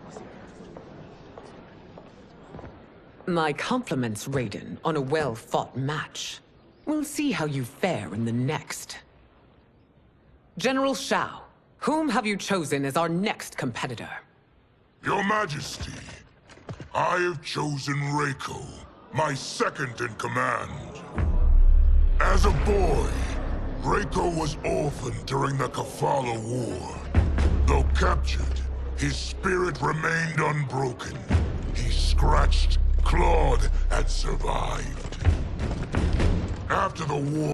My compliments, Raiden, on a well-fought match. We'll see how you fare in the next. General Shao, whom have you chosen as our next competitor? Your Majesty, I have chosen Reiko, my second in command. As a boy, Reiko was orphaned during the Kafala War. Though captured, his spirit remained unbroken. He scratched, clawed, and survived. After the war,